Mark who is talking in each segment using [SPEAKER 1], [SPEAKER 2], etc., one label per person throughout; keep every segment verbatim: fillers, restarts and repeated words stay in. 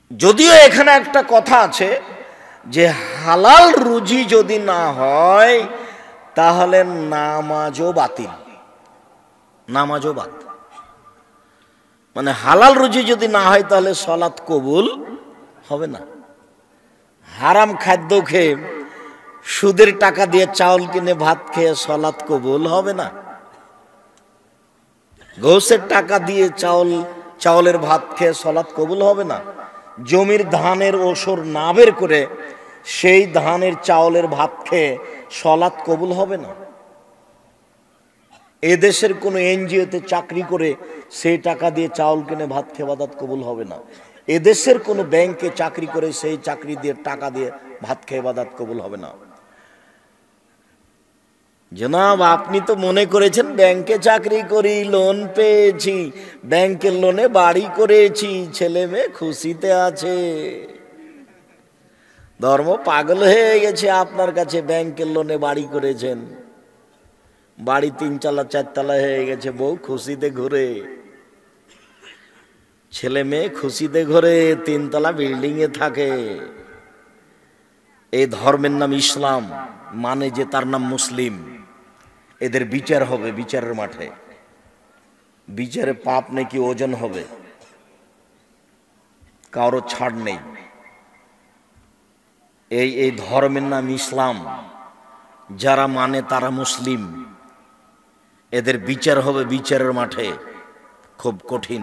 [SPEAKER 1] যদিও এখানে একটা কথা আছে যে হালাল রুজি যদি না হয় তাহলে নামাজও বাতিল, নামাজও বাদ। মানে হালাল রুজি যদি না হয় তাহলে সালাত কবুল হবে না। হারাম খাদ্য খেয়ে সুদের টাকা দিয়ে চাউল কিনে ভাত খেয়ে সালাত কবুল হবে না। ঘোষের টাকা দিয়ে চাউল চাউলের ভাত খেয়ে সালাত কবুল হবে না। জমির ধানের ওসর না বের করে সেই ধানের চাউলের ভাত খেয়ে সালাত কবুল হবে না। এদেশের কোনো এনজিওতে চাকরি করে সেই টাকা দিয়ে চাউল কিনে ভাত খেয়ে ইবাদত কবুল হবে না। এদেশের কোনো ব্যাংকে চাকরি করে সেই চাকরি দিয়ে টাকা দিয়ে ভাত খেয়ে ইবাদত কবুল হবে না। জনাব, আপনি তো মনে করেছেন ব্যাংকে চাকরি করি, লোন পেয়েছি, ব্যাংকের লোনে বাড়ি করেছি, ছেলে মেয়ে খুশিতে আছে। ধর্ম পাগল হয়ে গেছে আপনার কাছে। ব্যাংকের লোনে বাড়ি করেছেন, বাড়ি তিনতলা চারতলা হয়ে গেছে, বউ খুশিতে ঘুরে, ছেলে মেয়ে খুশিতে ঘুরে, তিনতলা বিল্ডিং এ থাকে। এই ধর্মের নাম ইসলাম, মানে যে তার নাম মুসলিম। এদের বিচার হবে বিচারের মাঠে, বিচারে পাপ নাকি ওজন হবে, কারো ছাড় নেই। এই এই ধর্মের নাম ইসলাম, যারা মানে তারা মুসলিম। এদের বিচার হবে বিচারের মাঠে, খুব কঠিন।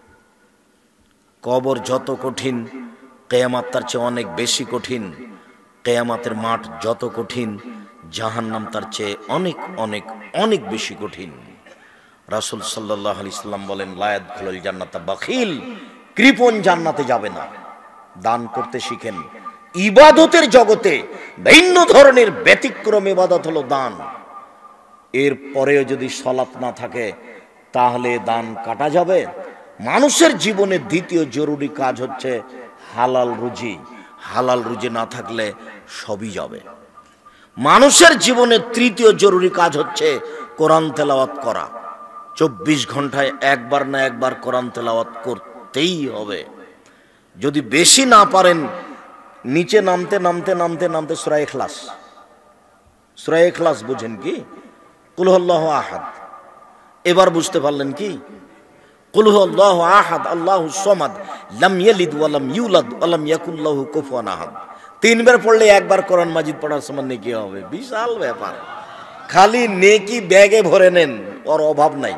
[SPEAKER 1] কবর যত কঠিন, কিয়ামত তার চেয়ে অনেক বেশি কঠিন। কিয়ামতের মাঠ যত কঠিন, জাহান্নাম তার চেয়ে অনেক অনেক অনেক বেশি কঠিন। রাসূল সাল্লাল্লাহু আলাইহি সাল্লাম বলেন, লা ইয়াদখুলুল জান্নাতা বাখিল, কৃপণ জান্নাতে যাবে না। দান করতে শিখেন। ইবাদতের জগতে ভিন্ন ধরনের ব্যতিক্রম ইবাদত হলো দান। এর পরেও যদি সালাত না থাকে তাহলে দান কাটা যাবে। মানুষের জীবনে দ্বিতীয় জরুরি কাজ হচ্ছে হালাল রুজি। হালাল রুজি না থাকলে সবই যাবে। মানুষের জীবনে তৃতীয় জরুরি কাজ হচ্ছে কোরআন তেলাওয়াত করা। চব্বিশ ঘন্টায় একবার না একবার কোরআন তেলাওয়াত করতেই হবে। যদি বেশি না পারেন, নিচে নামতে নামতে নামতে নামতে সূরা ইখলাস, সূরা ইখলাস বুঝেন কি? কুল হুয়াল্লাহু আহাদ। এবার বুঝতে পারলেন কি? কুল হুয়াল্লাহু আহাদ আল্লাহুস সামাদ লাম ইয়ালিদ ওয়া লাম ইউলাদ ওয়া লাম ইয়াকুল লাহু কুফুয়ান আহাদ। তিনবার পড়লে একবার কোরআন মাজিদ পড়ার সমান নেকি হবে। বিশাল ব্যাপার। খালি নেকি ব্যাগে ভরে নেন, ওর অভাব নাই।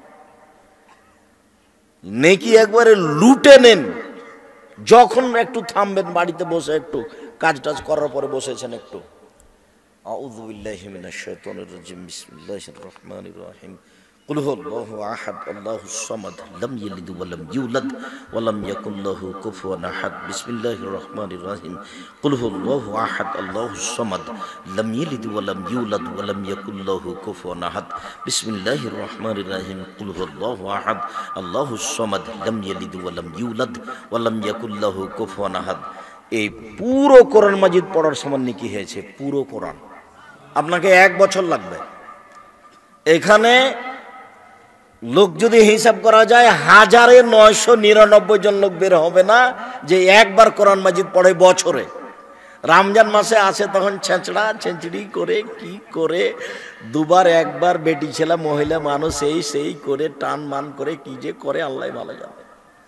[SPEAKER 1] নেকি একবারে লুটে নেন। যখন একটু থামবেন, বাড়িতে বসে একটু কাজ টাজ করার পরে বসেছেন একটু, আউযু বিল্লাহি মিনাশ শাইতানির রাজিম, বিসমিল্লাহির রহমানির রহিম, কুল হুয়াল্লাহু আহাদ আল্লাহুস সামাদ লাম ইয়ালিদ ওয়া লাম ইউলাদ ওয়া লাম ইয়াকুল লাহু কুফুয়ান আহাদ, বিসমিল্লাহির রহমানির রহিম, কুল হুয়াল্লাহু আহাদ আল্লাহুস সামাদ লাম ইয়ালিদ ওয়া লাম ইউলাদ ওয়া লাম ইয়াকুল লাহু কুফুয়ান আহাদ, বিসমিল্লাহির রহমানির রহিম, কুল হুয়াল্লাহু আহাদ আল্লাহুস সামাদ লাম ইয়ালিদ ওয়া লাম ইউলাদ ওয়া লাম ইয়াকুল লাহু কুফুয়ান আহাদ। এই পুরো কোরআন মাজিদ পড়ার সমান নেকি হয়েছে। পুরো কোরআন আপনাকে এক বছর লাগবে। এখানে লোক যদি হিসাব করা যায়, হাজারে নয়শো নিরানব্বই জন লোক বের হবে না যে একবার কোরআন মাজিদ পড়ে বছরে। রমজান মাসে আসে তখন ছেঁচড়া ছেঁচড়ি করে কি করে দুবার একবার বেটি ছেলে মহিলা মানুষ এই সেই করে টান মান করে কি যে করে আল্লাহ ভালো জানে।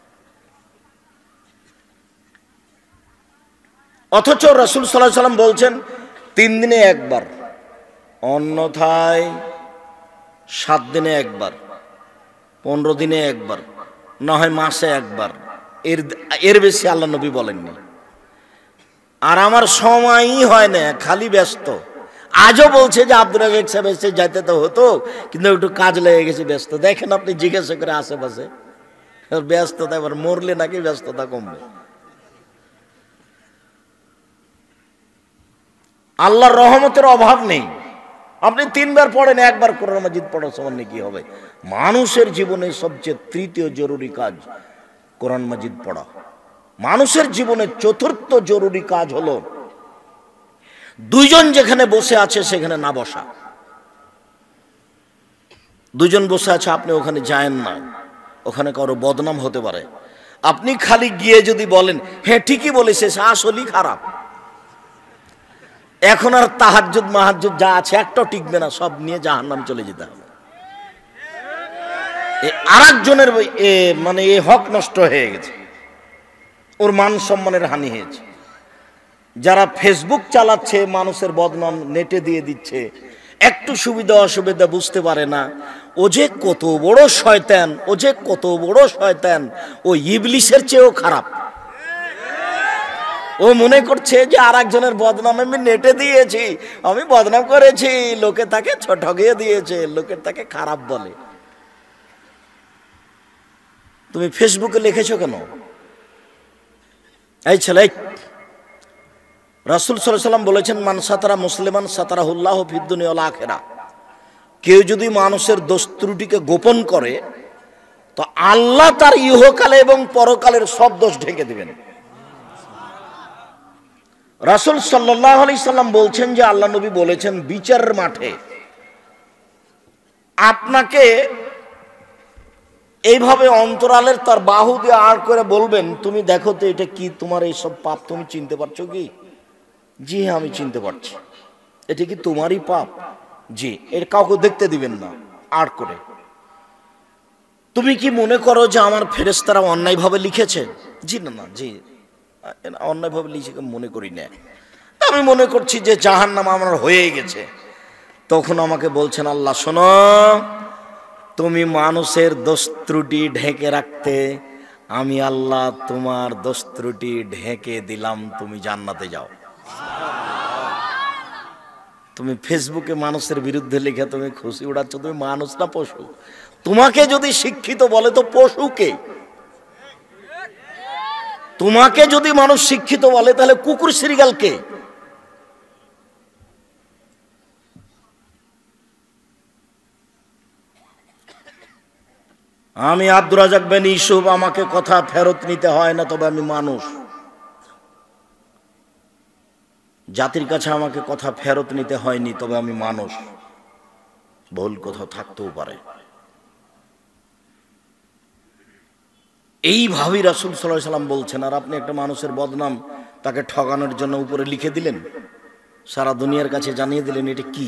[SPEAKER 1] অথচ রাসূল সাল্লাল্লাহু আলাইহি সাল্লাম বলছেন তিন দিনে একবার, অন্যথায় সাত দিনে একবার, পনেরো দিনে একবার, না হয় মাসে একবার। এর এর বেশি আল্লাহ নবী বলেননি। আর আমার সময়ই হয় না, খালি ব্যস্ত। আজও বলছে যে আব্দুর রাজ্জাক সাহেব এসে যাইতে তো হতো, কিন্তু একটু কাজ লেগে গেছে, ব্যস্ত। দেখেন আপনি জিজ্ঞাসা করে আশেপাশে, ব্যস্ততা এবার মরলে নাকি ব্যস্ততা কমবে। আল্লাহর রহমতের অভাব নেই। আপনি তিনবার পড়েন, একবার কোরআন মাজিদ পড়ার সমান কি হবে। মানুষের জীবনে সবচেয়ে তৃতীয় জরুরি কাজ কোরআন মাজিদ পড়া। মানুষের জীবনে চতুর্থ জরুরি কাজ হলো দুইজন যেখানে বসে আছে সেখানে না বসা। দুজন বসে আছে, আপনি ওখানে যায়েন না, ওখানে কারো বদনাম হতে পারে। আপনি খালি গিয়ে যদি বলেন হ্যাঁ ঠিকই বলেছে, আসলেই খারাপ, এখন আর তাহাজ্জুদ মাহাজ্জুদ যা আছে একটাও টিকবে না, সব নিয়ে জাহান্নাম চলে যেতে হবে। আর একজনের মানে এ হক নষ্ট হয়ে গেছে, ওর মান সম্মানের হানি হয়েছে। যারা ফেসবুক চালাচ্ছে, মানুষের বদনাম নেটে দিয়ে দিচ্ছে, একটু সুবিধা অসুবিধা বুঝতে পারে না, ও যে কত বড় শয়তান, ও যে কত বড় শয়তান, ও ইবলিসের চেয়েও খারাপ। ও মনে করছে যে আর একজনের বদনাম আমি নেটে দিয়েছি, আমি বদনাম করেছি, লোকে তাকে ঠকিয়ে দিয়েছে, লোকে তাকে খারাপ বলে। তুমি ফেসবুকে লিখেছো কেন? এই ছেলে, রাসূল সাল্লাল্লাহু আলাইহি ওয়াসাল্লাম বলেছেন, মান সাতারা মুসলিমান সাতারাহুল্লাহু ফিদ দুনিয়া ওয়াল আখিরা। কেউ যদি মানুষের দোষ ত্রুটিকে গোপন করে, তো আল্লাহ তার ইহকালে এবং পরকালের সব দোষ ঢেকে দিবেন। রাসূল সাল্লাল্লাহু আলাইহি সাল্লাম বলছেন যে, আল্লাহ নবী বলেছেন, বিচারের মাঠে আপনাকে এইভাবে অন্তরালের তার বাহু দিয়ে আড় করে বলবেন, তুমি দেখো তো এটা কি, তোমার এইসব পাপ তুমি চিনতে পারছো কি? জি হ্যাঁ আমি চিনতে পারছি। এটা কি তোমারই পাপ? জি। এর কাউকে দেখতে দিবেন না, আড় করে। তুমি কি মনে করো যে আমার ফেরেশতারা অন্যায়ভাবে লিখেছে? জি না না, জি অন্যায়ভাবে লিখে মনে করি না, আমি মনে করছি যে জাহান্নাম আমার হয়ে গেছে। তখন আমাকে বলছেন আল্লাহ, শোনো, তুমি মানুষের দোষ ত্রুটি ঢেকে রাখতে, আমি আল্লাহ তোমার দোষ ত্রুটি ঢেকে দিলাম, তুমি জান্নাতে যাও। তুমি ফেসবুকে মানুষের বিরুদ্ধে লিখে তুমি খুশি উড়াচ্ছ, তুমি মানুষ না পশু? তোমাকে যদি শিক্ষিত বলে তো পশুকে, তোমাকে যদি মানুষ শিক্ষিত বলে তাহলে কুকুর শ্রীগালকে। আমি আব্দুর রাজ্জাক বিন ইউসুফ, আমাকে কথা ফেরত নিতে হয় না, তবে আমি মানুষ। জাতির কাছে আমাকে কথা ফেরত নিতে হয়নি, তবে আমি মানুষ। ভুল কোথাও থাকতেও পারে। এইভাবেই রাসূল সাল্লাল্লাহু আলাইহি সাল্লাম বলছেন। আর আপনি একটা মানুষের বদনাম তাকে ঠকানোর জন্য উপরে লিখে দিলেন, সারা দুনিয়ার কাছে জানিয়ে দিলেন, এটা কি?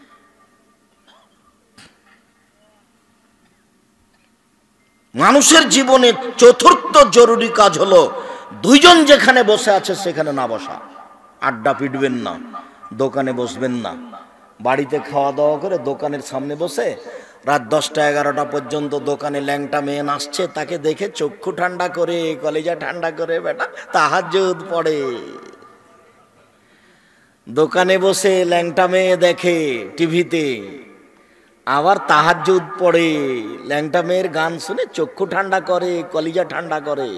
[SPEAKER 1] মানুষের জীবনে চতুর্থ জরুরি কাজ হলো, দুইজন যেখানে বসে আছে সেখানে না বসা। আড্ডা পিটবেন না, দোকানে বসবেন না। বাড়িতে খাওয়া দাওয়া করে দোকানের সামনে বসে রাত দশটা এগারোটা পর্যন্ত দোকানে ল্যাংটা মেয়ে নাচছে, তাকে দেখে চক্ষু ঠান্ডা করে, কলেজা ঠান্ডা করে বেটা তাহাজ্জুদ পড়ে। দোকানে বসে ল্যাংটা মেয়ে দেখে টিভিতে, আবার তাহাজ্জুদ পড়ে, ল্যাংটা মেয়ের গান শুনে চক্ষু ঠান্ডা করে, কলিজা ঠান্ডা করে।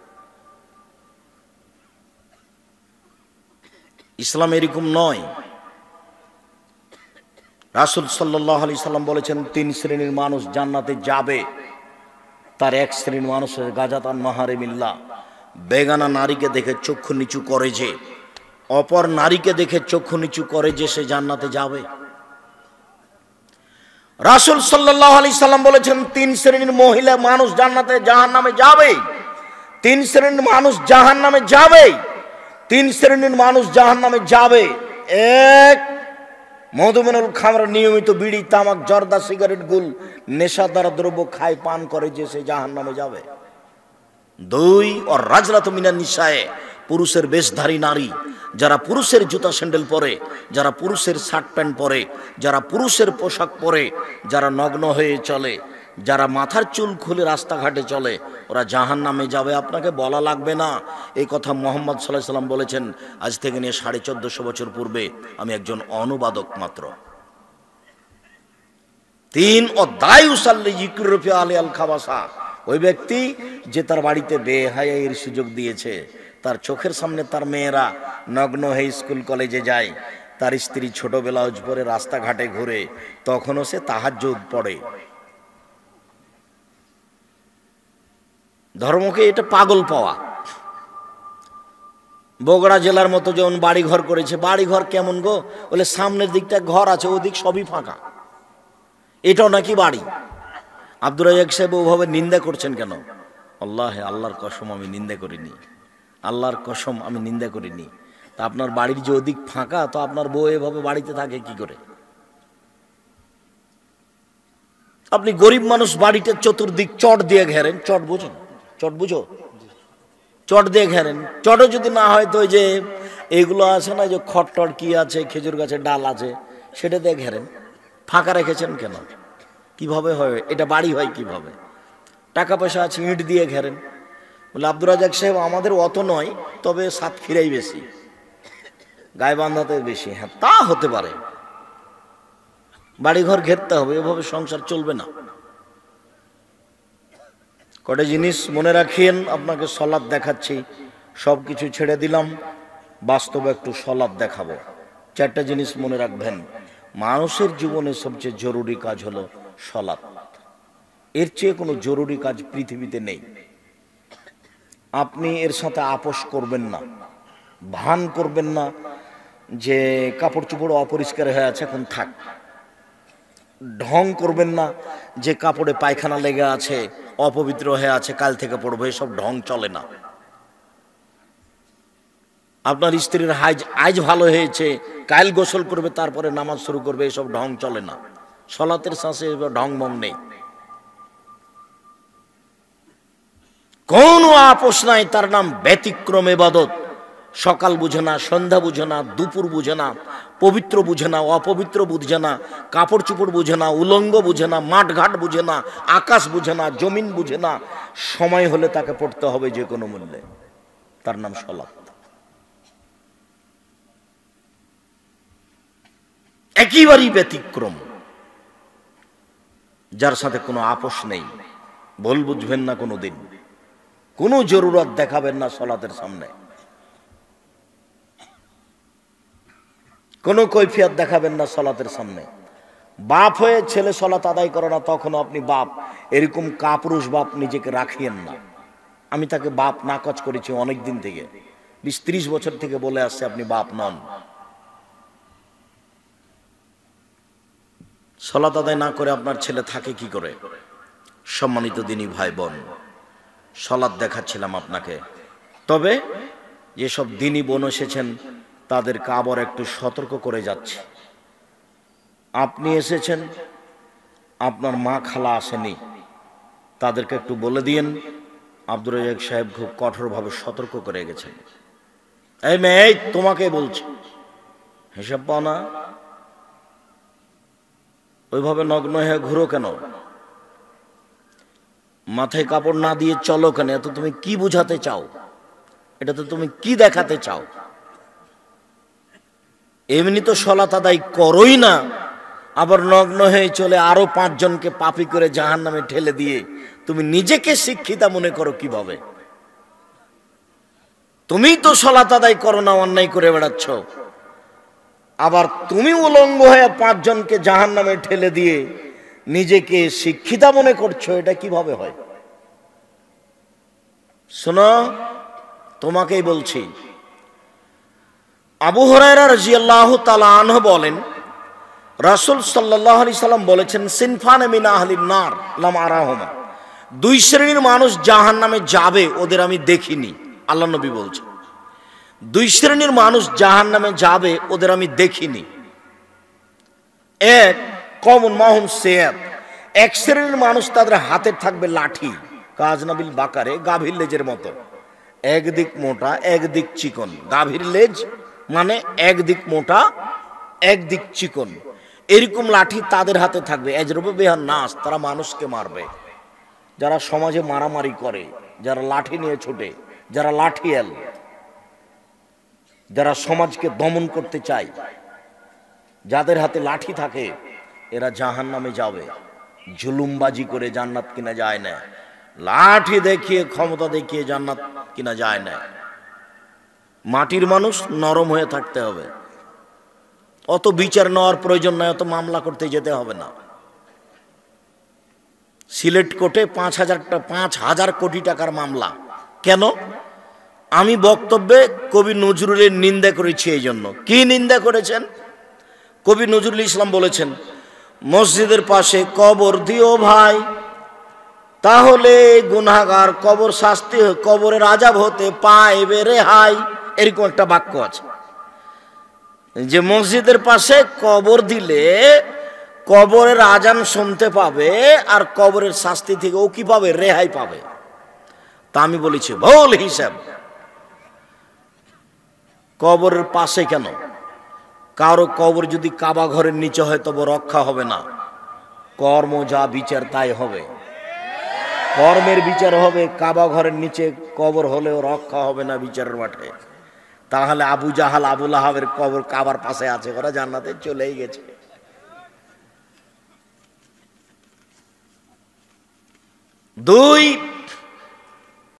[SPEAKER 1] ইসলাম এরকম নয়। রাসূল সাল্লাল্লাহু আলাইহি সাল্লাম বলেছেন, তিন শ্রেণীর মানুষ জান্নাতে যাবে। তার এক শ্রেণীর মানুষের গাজাতান মাহারিমিল্লাহ, বেগানা নারীকে দেখে চক্ষু নিচু করে যে, অপর নারীকে দেখে চক্ষু নিচু করে যে, সে জান্নাতে যাবে। রাসূল সাল্লাল্লাহু আলাইহি সাল্লাম বলেছেন, তিন শ্রেণীর মহিলা মানুষ জান্নাতে জাহান্নামে যাবে। তিন শ্রেণীর মানুষ জাহান্নামে যাবে। তিন শ্রেণীর মানুষ জাহান্নামে যাবে। এক, মধুমেনুল খামর, নিয়মিত বিড়ি তামাক জর্দা সিগারেট গুল নেশাদার দ্রব্য খায় পান করে যে, সে জাহান্নামে যাবে। দুই, আর রাজরাতু মিনান নিসায়ে, পুরুষের বেশধারী নারী, যারা পুরুষের জুতা স্যান্ডেল পরে, যারা পুরুষের শার্ট প্যান্ট পরে, যারা পুরুষের পোশাক পরে, যারা নগ্ন হয়ে চলে, যারা মাথার চুল খুলে রাস্তাঘাটে চলে, ওরা জাহান্নামে যাবে। আপনাকে বলা লাগবে না, এই কথা মুহাম্মদ সাল্লাল্লাহু আলাইহি সাল্লাম বলেছেন। আজ থেকে নিয়ে সাড়ে চোদ্দশো বছর পূর্বে, আমি একজন অনুবাদক মাত্র। তিন, ও দায়ুসাল্লি ইকরুফি আলী আল খাবাসা, ওই ব্যক্তি যে তার বাড়িতে বেহায়াইয়ের সুযোগ দিয়েছে, তার চোখের সামনে তার মেয়েরা নগ্ন হয়ে স্কুল কলেজে যায়, তার স্ত্রী ছোট ব্লাউজ পরে রাস্তাঘাটে ঘুরে, তখনও সে তাহাজ্জুদ পড়ে। ধর্মকে এটা পাগল পাওয়া। বগুড়া জেলার মতো যেমন বাড়ি ঘর করেছে, বাড়ি ঘর কেমন গো? বলে সামনের দিকটা ঘর আছে, ওদিক সবই ফাঁকা, এটাও নাকি বাড়ি। আব্দুর রাজ্জাক সাহেব ওভাবে নিন্দা করছেন কেন? আল্লাহ, আল্লাহর কসম আমি নিন্দা করিনি, আল্লাহর কসম আমি নিন্দা করিনি। তা আপনার বাড়ির যে ওদিক ফাঁকা, তো আপনার বউ এভাবে বাড়িতে থাকে কি করে? আপনি গরিব মানুষ, বাড়িতে চতুর্দিক চট দিয়ে ঘেরেন, চট বুঝেন, চট বুঝো, চট দিয়ে ঘেরেন। চটও যদি না হয় তো ওই যে এগুলো আছে না, যে খটটর কি আছে, খেজুর গাছের ডাল আছে, সেটা দিয়ে ঘেরেন। ফাঁকা রেখেছেন কেন? কিভাবে হয় এটা? বাড়ি হয় কিভাবে? টাকা পয়সা আছে, ইট দিয়ে ঘেরেন। বলে আব্দুর রাজাক সাহেব আমাদের অত নয়, তবে সাত ফিরাই বেশি, গায়ে বান্ধাতে বেশি। হ্যাঁ, তা হতে পারে, বাড়িঘর ঘেরতে হবে, এভাবে সংসার চলবে না। কটা জিনিস মনে রাখিয়েন, আপনাকে সলাৎ দেখাচ্ছি, সব কিছু ছেড়ে দিলাম, বাস্তবে একটু সলাৎ দেখাবো। চারটা জিনিস মনে রাখবেন, মানুষের জীবনে সবচেয়ে জরুরি কাজ হলো সলাৎ। এর চেয়ে কোনো জরুরি কাজ পৃথিবীতে নেই। আপনি এর সাথে আপোষ করবেন না, ভান করবেন না যে কাপড় চোপড় অপরিষ্কার হয়ে আছে এখন থাক। ঢং করবেন না যে কাপড়ে পায়খানা লেগে আছে, অপবিত্র হয়ে আছে, কাল থেকে পড়বো, এসব ঢং চলে না। আপনার স্ত্রীর হাইজ আজ ভালো হয়েছে, কাল গোসল করবে, তারপরে নামাজ শুরু করবে, এসব ঢং চলে না। সলাতের শ্বাসে ঢং মং নেই, কোন আপোষ নাই, তার নাম ব্যতিক্রম ইবাদত। সকাল বুঝে না, সন্ধ্যা বুঝে না, দুপুর বুঝে না, পবিত্র বুঝে না, অপবিত্র বুঝে না, কাপড় চোপড় বুঝে না, উলঙ্গ বুঝে না, মাঠঘাট বুঝে না, আকাশ বুঝে না, জমিন বুঝে না, সময় হলে তাকে পড়তে হবে যে কোনো মূল্যে, তার নাম সলাত। একেবারেই ব্যতিক্রম, যার সাথে কোনো আপোষ নেই। ভুল বুঝবেন না কোনোদিন, কোনো জরুরত দেখাবেন না সলাতের সামনে, কোনো কৈফিয়ত দেখাবেন না সলাতের সামনে। বাপ হয়ে ছেলে সলাত আদায় করে না, তখন আপনি বাপ, এরকম কাপুরুষ বাপ নিজেকে রাখিয়েন না। আমি তাকে বাপ নাকচ করেছি অনেক দিন থেকে, বিশ ত্রিশ বছর থেকে বলে আসছে আপনি বাপ নন। সলাত আদায় না করে আপনার ছেলে থাকে কি করে? সম্মানিত দিনী ভাই বোন, সলাত দেখাচ্ছিলাম আপনাকে। তবে যেসব দিনী বোন এসেছেন তাদেরকে আবার একটু সতর্ক করে যাচ্ছে। আপনি এসেছেন, আপনার মা খালা আসেনি, তাদেরকে একটু বলে দিয়েন। আব্দুর রাজাক সাহেব খুব কঠোরভাবে সতর্ক করে গেছেন। এই মেয়ে, তোমাকে বলছি, হিসাব পাও না, ওইভাবে নগ্ন হয়ে ঘুরো কেন? মাথায় কাপড় না দিয়ে চলো কেন? এত তুমি কি বুঝাতে চাও? এটা তো তুমি কি দেখাতে চাও? এমনি তো সলাত আদায় করোই না, আবার নগ্ন হয়ে চলে আরো পাঁচজনকে পাপী করে জাহান্নামে ঠেলে দিয়ে তুমি নিজেকে শিক্ষিতা মনে করো কিভাবে? তুমি তো সলাত আদায় করো না, অন্যায় করে বেড়াচ্ছ, আবার তুমি উলঙ্গ হয়ে পাঁচজনকে জাহান্নামে ঠেলে দিয়ে নিজেকে শিক্ষিতা মনে করছো, এটা কিভাবে হয়? শোনো, তোমাকেই বলছি। আবু হুরায়রা রাদিয়াল্লাহু তাআলা আনহু বলেন, রাসূল সাল্লাল্লাহু আলাইহি সাল্লাম বলেছেন, সিনফান মিন আহলিন নার লাম আরাহুমা, দুই শ্রেণীর মানুষ জাহান্নামে যাবে, ওদের আমি দেখিনি। আল্লাহ নবী বলছেন, দুই শ্রেণীর মানুষ জাহান্নামে যাবে, ওদের আমি দেখিনি। এক, কওমুন মাহুম সিয়াত, এক শ্রেণীর মানুষ, তাদের হাতে থাকবে লাঠি, কাজনাবিল বাকারে, গাভীর লেজের মতো, একদিক মোটা একদিক চিকন। গাভীর লেজ মানে একদিক মোটা একদিক চিকন, এরকম লাঠি তাদের হাতে থাকবে। এজরবে বিহান নাস, তারা মানুষকে মারবে। যারা সমাজে মারামারি করে, যারা লাঠি নিয়ে ছোটে, যারা লাঠিয়াল, যারা সমাজকে দমন করতে চায়, যাদের হাতে লাঠি থাকে, এরা জাহান্নামে যাবে। জুলুমবাজি করে জান্নাত কিনা যায় না, লাঠি দেখিয়ে ক্ষমতা দেখিয়ে জান্নাত কিনা যায় না। মাটির মানুষ, নরম হয়ে থাকতে হবে, অত বিচার নেওয়ার প্রয়োজন নয়, অত মামলা করতে যেতে হবে না। সিলেট কোর্টে পাঁচ হাজারটা পাঁচ হাজার কোটি টাকার মামলা কেন? আমি বক্তব্যে কবি নজরুলের নিন্দা করেছি। এই জন্য কি নিন্দা করেছেন? কবি নজরুল ইসলাম বলেছেন, মসজিদের পাশে কবর দিও ভাই, তাহলে গুনাহগার কবর শাস্তি কবরের আযাব হতে পাইবে রেহাই। এরকম একটা বাক্য আছে যে মসজিদের পাশে কবর দিলে কবরের আজান শুনতে পাবে আর কবরের শাস্তি থেকে ও কি পাবে? রেহাই পাবে। তা আমি বলেছি ভুল হিসাব। কবরের পাশে কেন? কারো কবর যদি কাবা ঘরের নিচে হয় তবে রক্ষা হবে না। কর্ম যা বিচার তাই হবে, কর্মের বিচার হবে। কাবা ঘরের নিচে কবর হলেও রক্ষা হবে না বিচারের মাঠে। তাহলে আবু জাহাল আবু লাহাবের কবর কাবার পাশে আছে, ওরা জান্নাতে চলেই গেছে। দুই,